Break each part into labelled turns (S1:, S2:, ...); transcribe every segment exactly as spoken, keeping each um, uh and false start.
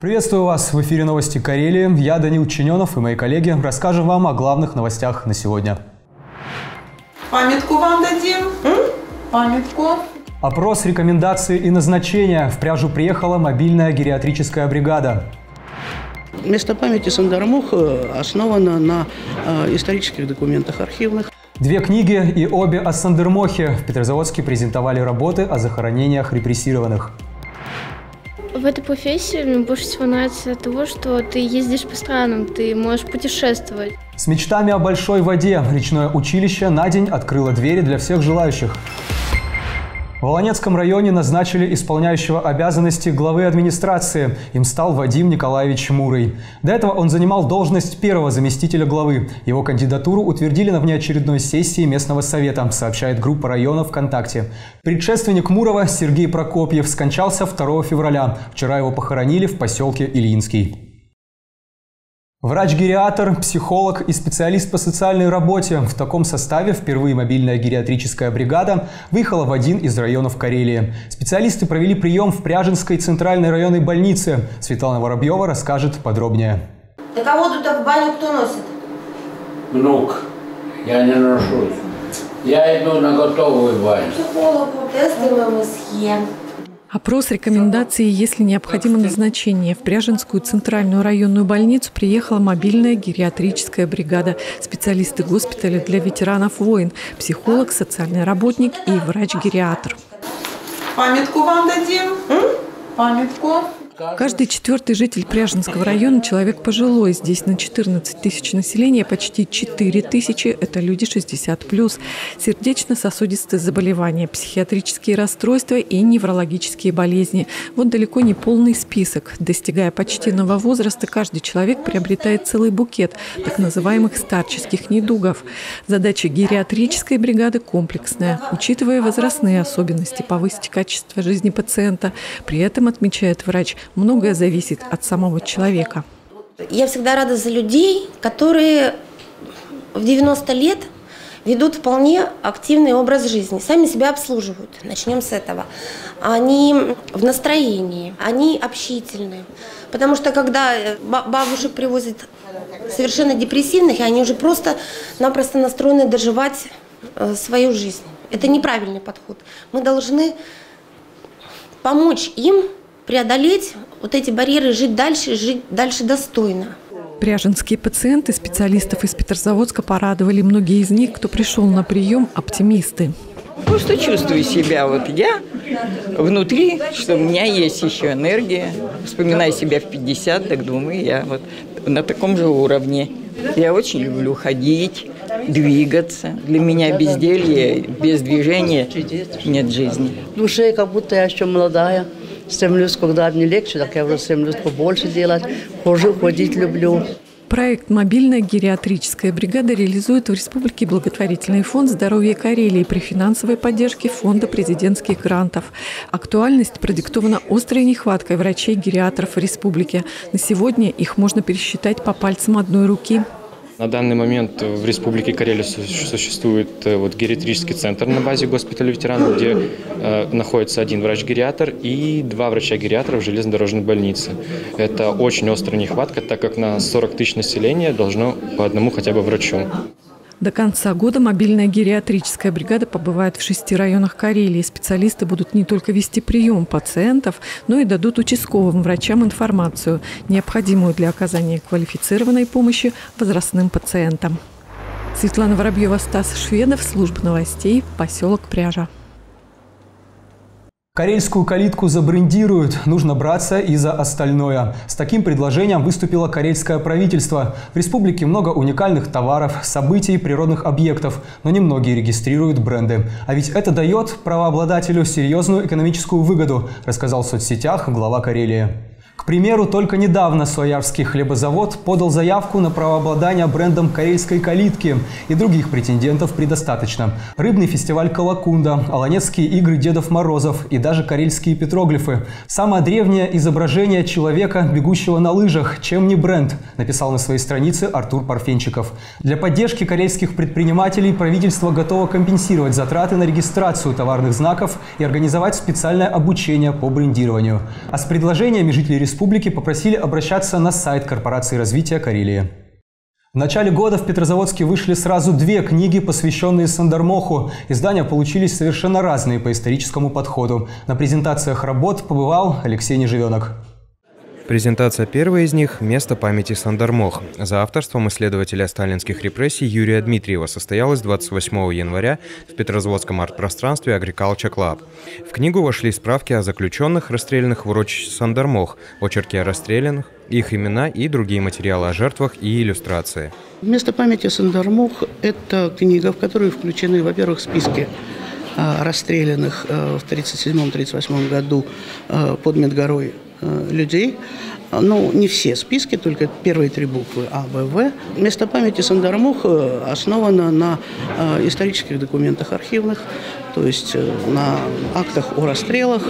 S1: Приветствую вас! В эфире новости Карелии. Я Данил Чиненов и мои коллеги расскажем вам о главных новостях на сегодня.
S2: Памятку вам дадим. М? Памятку.
S1: Опрос, рекомендации и назначения. В Пряжу приехала мобильная гериатрическая бригада.
S3: Место памяти Сандармох основано на э, исторических документах архивных.
S1: Две книги и обе о Сандермохе. В Петрозаводске презентовали работы о захоронениях репрессированных.
S4: В этой профессии мне больше всего нравится от того, что ты ездишь по странам, ты можешь путешествовать.
S1: С мечтами о большой воде речное училище на день открыло двери для всех желающих. В Волонецком районе назначили исполняющего обязанности главы администрации. Им стал Вадим Николаевич Мурый. До этого он занимал должность первого заместителя главы. Его кандидатуру утвердили на внеочередной сессии местного совета, сообщает группа района ВКонтакте. Предшественник Мурова Сергей Прокопьев скончался второго февраля. Вчера его похоронили в поселке Ильинский. Врач-гериатр, психолог и специалист по социальной работе. В таком составе впервые мобильная гериатрическая бригада выехала в один из районов Карелии. Специалисты провели прием в Пряженской центральной районной больнице. Светлана Воробьева расскажет подробнее.
S5: Так а воду-то в баню кто носит?
S6: Внук. Я не ношу. Я иду на готовую баню.
S5: Психологу, тесты ММСЕ.
S7: Опрос, рекомендации, если необходимо назначение. В Пряженскую центральную районную больницу приехала мобильная гериатрическая бригада. Специалисты госпиталя для ветеранов войн, психолог, социальный работник и врач-гериатр.
S2: Памятку вам дадим. М? Памятку.
S7: Каждый четвертый житель Пряженского района – человек пожилой. Здесь на четырнадцать тысяч населения почти четыре тысячи – это люди шестьдесят плюс. Сердечно-сосудистые заболевания, психиатрические расстройства и неврологические болезни. Вот далеко не полный список. Достигая почтенного возраста, каждый человек приобретает целый букет так называемых старческих недугов. Задача гериатрической бригады комплексная. Учитывая возрастные особенности, повысить качество жизни пациента. При этом, отмечает врач, многое зависит от самого человека.
S5: Я всегда рада за людей, которые в девяносто лет ведут вполне активный образ жизни, сами себя обслуживают. Начнем с этого. Они в настроении, они общительны. Потому что когда бабушек привозят совершенно депрессивных, они уже просто-напросто настроены доживать свою жизнь. Это неправильный подход. Мы должны помочь им преодолеть вот эти барьеры, жить дальше, жить дальше достойно.
S7: Пряженские пациенты специалистов из Петрозаводска порадовали. Многие из них, кто пришел на прием, оптимисты.
S8: Просто чувствую себя, вот я внутри, что у меня есть еще энергия. Вспоминаю себя в пятьдесят, так думаю, я вот на таком же уровне. Я очень люблю ходить, двигаться. Для меня безделье, без движения нет жизни.
S3: В душе как будто я еще молодая. Стремлюсь, когда мне легче, так я уже стремлюсь побольше делать. Хожу, ходить люблю.
S7: Проект «Мобильная гериатрическая бригада» реализует в Республике благотворительный фонд «Здоровье Карелии» при финансовой поддержке Фонда президентских грантов. Актуальность продиктована острой нехваткой врачей-гериатров в республике. На сегодня их можно пересчитать по пальцам одной руки.
S9: На данный момент в Республике Карелия существует вот, гериатрический центр на базе госпиталя ветеранов, где э, находится один врач-гериатр и два врача-гериатра в железнодорожной больнице. Это очень острая нехватка, так как на сорок тысяч населения должно по одному хотя бы врачу.
S7: До конца года мобильная гериатрическая бригада побывает в шести районах Карелии. Специалисты будут не только вести прием пациентов, но и дадут участковым врачам информацию, необходимую для оказания квалифицированной помощи возрастным пациентам. Светлана Воробьева, Стас Шведов, служба новостей, поселок Пряжа.
S1: Карельскую калитку забрендируют, нужно браться и за остальное. С таким предложением выступило карельское правительство. В республике много уникальных товаров, событий, природных объектов, но немногие регистрируют бренды. А ведь это дает правообладателю серьезную экономическую выгоду, рассказал в соцсетях глава Карелии. К примеру, только недавно Суоярский хлебозавод подал заявку на правообладание брендом карельской калитки, и других претендентов предостаточно. Рыбный фестиваль «Колокунда», Олонецкие игры Дедов Морозов и даже карельские петроглифы. Самое древнее изображение человека, бегущего на лыжах, чем не бренд, написал на своей странице Артур Парфенчиков. Для поддержки карельских предпринимателей правительство готово компенсировать затраты на регистрацию товарных знаков и организовать специальное обучение по брендированию. А с предложениями жителей республики попросили обращаться на сайт Корпорации развития Карелии. В начале года в Петрозаводске вышли сразу две книги, посвященные Сандармоху. Издания получились совершенно разные по историческому подходу. На презентациях работ побывал Алексей Неживенок.
S10: Презентация первой из них – «Место памяти Сандармох» за авторством исследователя сталинских репрессий Юрия Дмитриева состоялась двадцать восьмого января в Петрозаводском арт-пространстве Agriculture Club. В книгу вошли справки о заключенных, расстрелянных в урочище Сандармох, очерки о расстрелянных, их имена и другие материалы о жертвах и иллюстрации.
S11: «Место памяти Сандармох» – это книга, в которой включены, во-первых, списки расстрелянных в тридцать седьмом — тридцать восьмом году под Медгорой людей. Ну, не все списки, только первые три буквы А, Б, В. Место памяти Сандармох основано на исторических документах архивных, то есть на актах о расстрелах,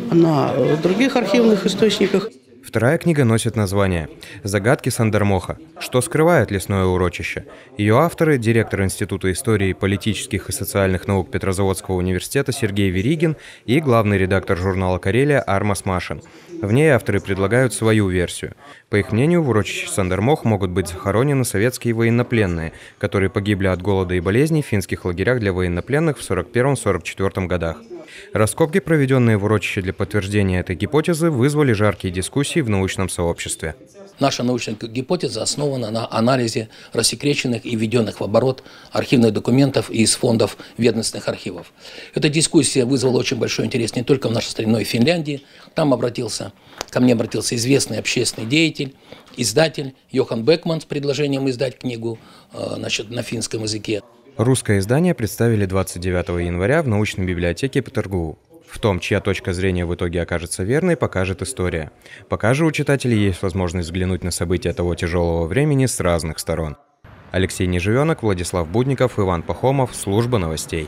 S11: на других архивных источниках.
S10: Вторая книга носит название «Загадки Сандармоха. Что скрывает лесное урочище?». Ее авторы – директор Института истории политических и социальных наук Петрозаводского университета Сергей Веригин и главный редактор журнала «Карелия» Армас Машин. В ней авторы предлагают свою версию. По их мнению, в урочище Сандармох могут быть захоронены советские военнопленные, которые погибли от голода и болезней в финских лагерях для военнопленных в сорок первом — сорок четвёртом годах. Раскопки, проведенные в урочище для подтверждения этой гипотезы, вызвали жаркие дискуссии в научном сообществе.
S12: Наша научная гипотеза основана на анализе рассекреченных и введенных в оборот архивных документов из фондов ведомственных архивов. Эта дискуссия вызвала очень большой интерес не только в нашей стране, но и в Финляндии. Там обратился, ко мне обратился известный общественный деятель, издатель Йохан Бекман с предложением издать книгу значит, на финском языке.
S10: Русское издание представили двадцать девятого января в научной библиотеке Петергофу. В том, чья точка зрения в итоге окажется верной, покажет история. Пока же у читателей есть возможность взглянуть на события того тяжелого времени с разных сторон. Алексей Неживенок, Владислав Будников, Иван Пахомов, Служба новостей.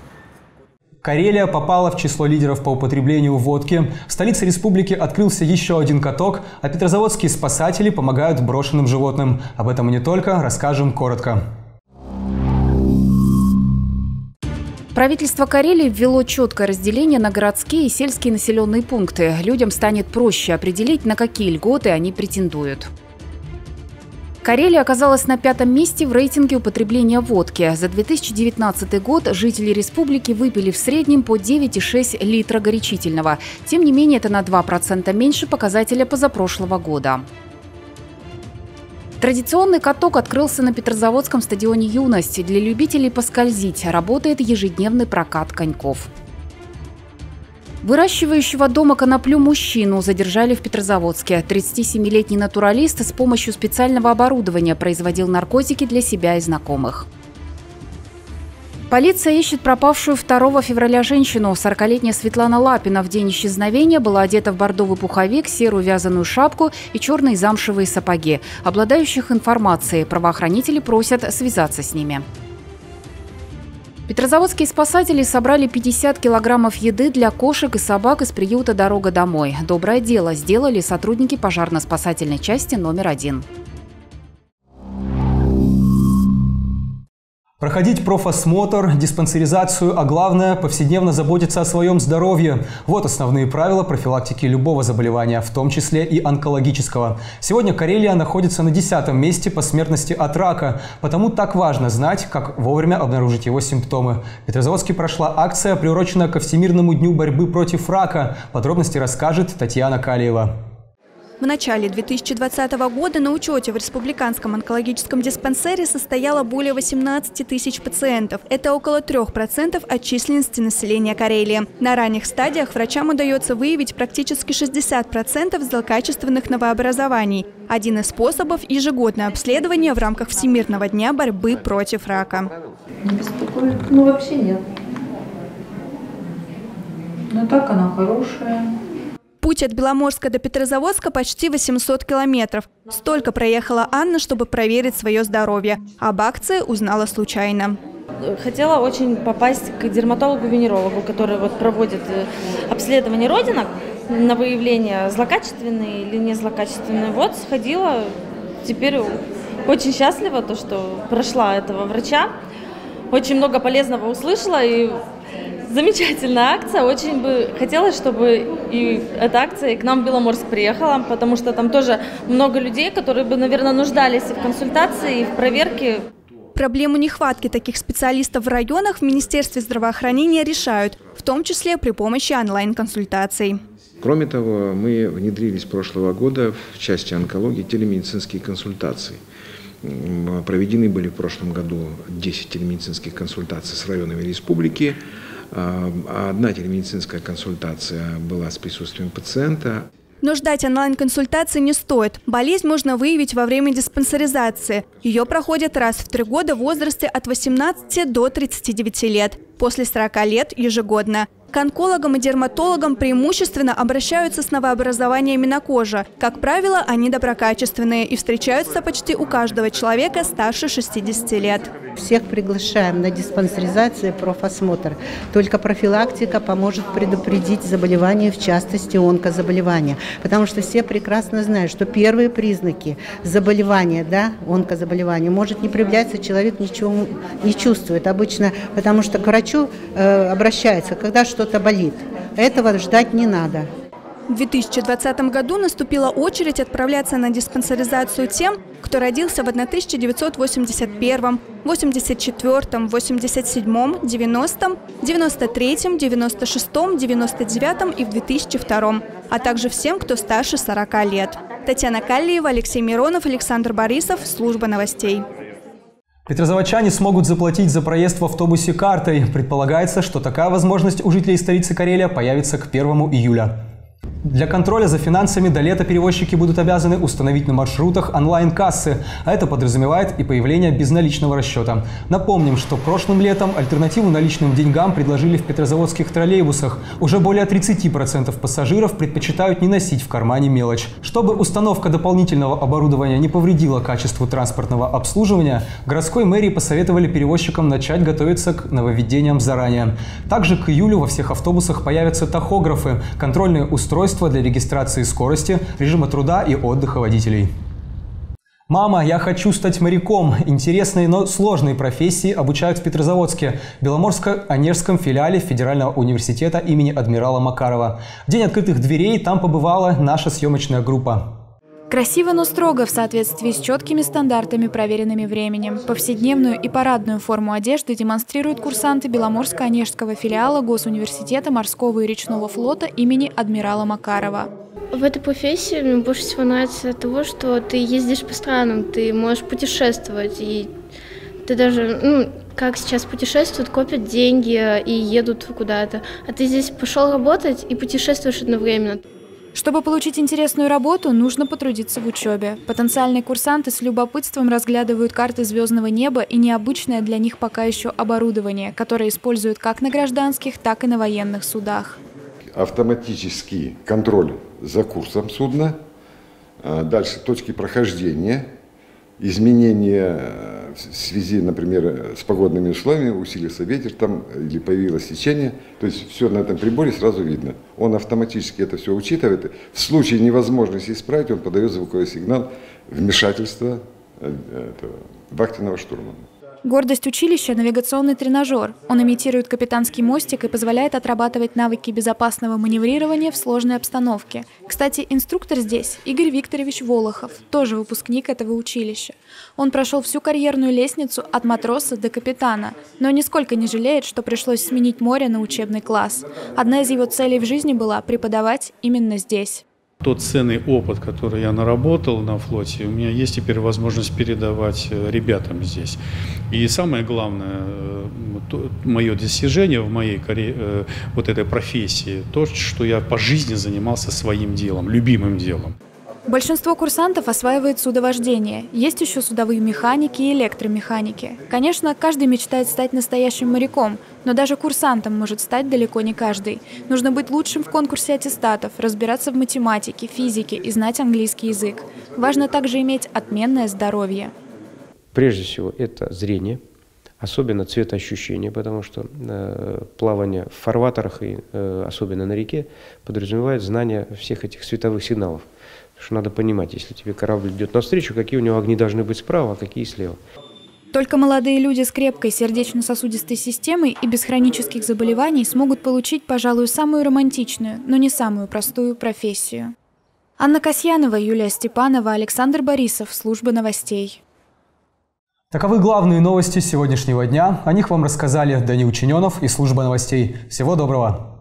S1: Карелия попала в число лидеров по употреблению водки. В столице республики открылся еще один каток, а петрозаводские спасатели помогают брошенным животным. Об этом и не только, расскажем коротко.
S13: Правительство Карелии ввело четкое разделение на городские и сельские населенные пункты. Людям станет проще определить, на какие льготы они претендуют. Карелия оказалась на пятом месте в рейтинге употребления водки. За две тысячи девятнадцатый год жители республики выпили в среднем по девять и шесть десятых литра горячительного. Тем не менее, это на два процента меньше показателя позапрошлого года. Традиционный каток открылся на Петрозаводском стадионе «Юность». Для любителей поскользить работает ежедневный прокат коньков. Выращивающего дома коноплю мужчину задержали в Петрозаводске. тридцатисемилетний натуралист с помощью специального оборудования производил наркотики для себя и знакомых. Полиция ищет пропавшую второго февраля женщину. сорокалетняя Светлана Лапина в день исчезновения была одета в бордовый пуховик, серую вязаную шапку и черные замшевые сапоги. Обладающих информацией правоохранители просят связаться с ними. Петрозаводские спасатели собрали пятьдесят килограммов еды для кошек и собак из приюта «Дорога домой». Доброе дело сделали сотрудники пожарно-спасательной части номер один.
S1: Проходить профосмотр, диспансеризацию, а главное – повседневно заботиться о своем здоровье. Вот основные правила профилактики любого заболевания, в том числе и онкологического. Сегодня Карелия находится на десятом месте по смертности от рака, потому так важно знать, как вовремя обнаружить его симптомы. В Петрозаводске прошла акция, приуроченная ко Всемирному дню борьбы против рака. Подробности расскажет Татьяна Калиева.
S14: В начале две тысячи двадцатого года на учете в Республиканском онкологическом диспансере состояло более восемнадцати тысяч пациентов. Это около трёх процентов от численности населения Карелии. На ранних стадиях врачам удается выявить практически шестьдесят процентов злокачественных новообразований. Один из способов – ежегодное обследование в рамках Всемирного дня борьбы против рака.
S15: Не беспокоит? Ну, вообще нет. Но так она хорошая.
S14: Путь от Беломорска до Петрозаводска почти восемьсот километров. Столько проехала Анна, чтобы проверить свое здоровье. Об акции узнала случайно.
S16: Хотела очень попасть к дерматологу-венерологу, который вот проводит обследование родинок на выявление, злокачественные или не злокачественные. Вот сходила, теперь очень счастлива, то, что прошла этого врача. Очень много полезного услышала и Замечательная акция. Очень бы хотелось, чтобы и эта акция и к нам в Беломорск приехала, потому что там тоже много людей, которые бы, наверное, нуждались и в консультации, и в проверке.
S14: Проблему нехватки таких специалистов в районах в Министерстве здравоохранения решают, в том числе при помощи онлайн-консультаций.
S17: Кроме того, мы внедрили с прошлого года в части онкологии телемедицинские консультации. Проведены были в прошлом году десять телемедицинских консультаций с районами республики. Одна телемедицинская консультация была с присутствием пациента.
S14: Но ждать онлайн-консультации не стоит. Болезнь можно выявить во время диспансеризации. Ее проходят раз в три года в возрасте от восемнадцати до тридцати девяти лет. После сорока лет ежегодно. К онкологам и дерматологам преимущественно обращаются с новообразованиями на коже. Как правило, они доброкачественные и встречаются почти у каждого человека старше шестидесяти лет.
S18: Всех приглашаем на диспансеризацию и профосмотр. Только профилактика поможет предупредить заболевания, в частности онкозаболевания. Потому что все прекрасно знают, что первые признаки заболевания, да, онкозаболевания, может не проявляться, человек ничего не чувствует обычно, потому что к врачу э, обращается, когда что что-то болит. Этого ждать не надо.
S14: В две тысячи двадцатом году наступила очередь отправляться на диспансеризацию тем, кто родился в тысяча девятьсот восемьдесят первом, восемьдесят четвёртом, восемьдесят седьмом, девяностом, девяносто третьем, девяносто шестом, девяносто девятом и в две тысячи втором, а также всем, кто старше сорока лет. Татьяна Каллиева, Алексей Миронов, Александр Борисов, служба новостей.
S1: Петрозаводчане смогут заплатить за проезд в автобусе картой. Предполагается, что такая возможность у жителей столицы Карелия появится к первому июля. Для контроля за финансами до лета перевозчики будут обязаны установить на маршрутах онлайн-кассы, а это подразумевает и появление безналичного расчета. Напомним, что прошлым летом альтернативу наличным деньгам предложили в петрозаводских троллейбусах. Уже более тридцати процентов пассажиров предпочитают не носить в кармане мелочь. Чтобы установка дополнительного оборудования не повредила качеству транспортного обслуживания, городской мэрии посоветовали перевозчикам начать готовиться к нововведениям заранее. Также к июлю во всех автобусах появятся тахографы, контрольные устройства для регистрации скорости, режима труда и отдыха водителей. «Мама, я хочу стать моряком». Интересной, но сложной профессии обучают в Петрозаводске, Беломорско-Онежском филиале Федерального университета имени адмирала Макарова. В день открытых дверей там побывала наша съемочная группа.
S19: Красиво, но строго, в соответствии с четкими стандартами, проверенными временем. Повседневную и парадную форму одежды демонстрируют курсанты Беломорско-Онежского филиала Госуниверситета морского и речного флота имени адмирала Макарова.
S4: В этой профессии мне больше всего нравится от того, что ты ездишь по странам, ты можешь путешествовать, и ты даже, ну, как сейчас путешествуют, копят деньги и едут куда-то, а ты здесь пошел работать и путешествуешь одновременно.
S19: Чтобы получить интересную работу, нужно потрудиться в учебе. Потенциальные курсанты с любопытством разглядывают карты звездного неба и необычное для них пока еще оборудование, которое используют как на гражданских, так и на военных судах.
S20: Автоматический контроль за курсом судна, дальше точки прохождения, изменения в связи, например, с погодными условиями, усилился ветер там или появилось течение, то есть все на этом приборе сразу видно. Он автоматически это все учитывает. В случае невозможности исправить, он подает звуковой сигнал вмешательства этого вахтенного штурмана.
S19: Гордость училища – навигационный тренажер. Он имитирует капитанский мостик и позволяет отрабатывать навыки безопасного маневрирования в сложной обстановке. Кстати, инструктор здесь – Игорь Викторович Волохов, тоже выпускник этого училища. Он прошел всю карьерную лестницу от матроса до капитана, но нисколько не жалеет, что пришлось сменить море на учебный класс. Одна из его целей в жизни была преподавать именно здесь.
S21: Тот ценный опыт, который я наработал на флоте, у меня есть теперь возможность передавать ребятам здесь. И самое главное, мое достижение в моей вот этой профессии, то, что я по жизни занимался своим делом, любимым делом.
S19: Большинство курсантов осваивает судовождение. Есть еще судовые механики и электромеханики. Конечно, каждый мечтает стать настоящим моряком, но даже курсантом может стать далеко не каждый. Нужно быть лучшим в конкурсе аттестатов, разбираться в математике, физике и знать английский язык. Важно также иметь отменное здоровье.
S22: Прежде всего, это зрение, особенно цветоощущение, потому что э, плавание в фарватерах, и, э, особенно на реке, подразумевает знание всех этих световых сигналов. Потому что надо понимать, если тебе корабль идет навстречу, какие у него огни должны быть справа, а какие слева.
S19: Только молодые люди с крепкой сердечно-сосудистой системой и без хронических заболеваний смогут получить, пожалуй, самую романтичную, но не самую простую профессию. Анна Касьянова, Юлия Степанова, Александр Борисов. Служба новостей.
S1: Таковы главные новости сегодняшнего дня. О них вам рассказали Даниил Чиненов и служба новостей. Всего доброго!